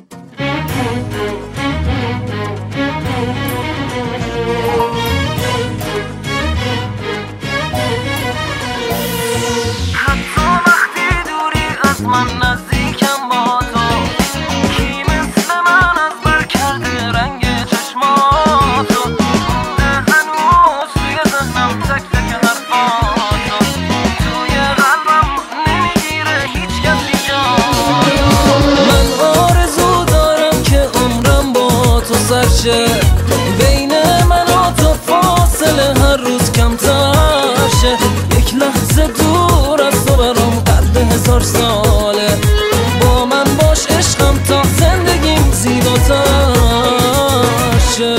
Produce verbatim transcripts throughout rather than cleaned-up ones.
حتی وقتی دوری از من نزدیکم با تو، کی مثل من از بر کرده رنگ چشماتو، مونده هنوز توی ذهنم تک تک حرفاتو، توی قلبم نمیگیره هیچ کسی جاتو. من آرزو دارم که عمرم با تو سر شه، بین من و تو فاصله هر روز کمتر شه، یک لحظه دور از تو برام قد هزار ساله، با من باش عشقم تا زندگیم زیباتر شه.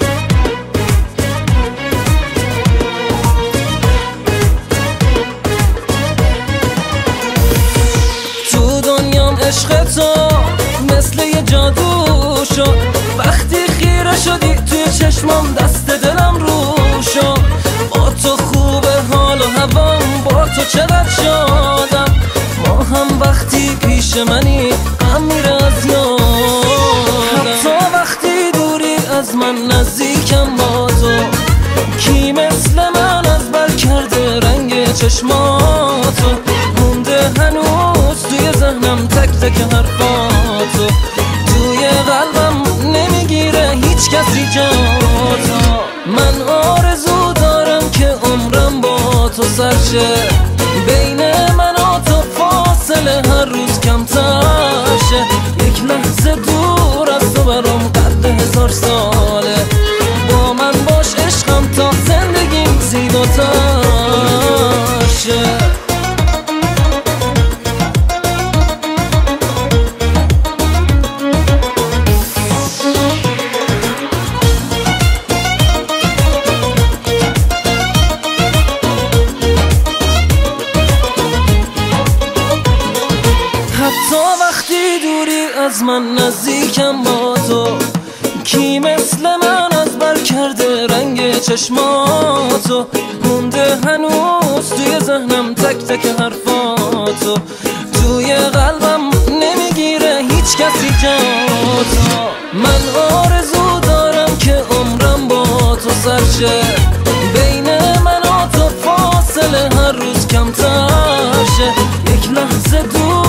تو دنیام عشق تو مثل یه جادو شد، وقتی خیره شدی توی چشمام دست دلم رو شد، با تو خوبه حال و هوام، با تو چقدر شادم، ما هم وقتی پیش منی هم میره از یادم. حتی وقتی دوری از من نزدیکم با تو، کی مثل من از بر کرده رنگ چشماتو، مونده هنوز توی ذهنم تک تک حرفاتو، توی قلبم نمیگیره هیچ کسی جاتو. من آرزو دارم که عمرم با تو سر شه، بین من و تو فاصله هر روز کمتر شه، یک لحظه دور از تو برام قد هزار ساله، با من باش عشقم تا زندگیم زیباتر شه. حتی وقتی دوری از من نزدیکم با تو، کی مثل من از بر کرده رنگ چشماتو، مونده هنوز توی ذهنم تک تک حرفاتو، توی قلبم نمیگیره هیچ کسی جاتو. من آرزو دارم که عمرم با تو سر شه، بین من و تو فاصله هر روز کمتر شه، یک لحظه دور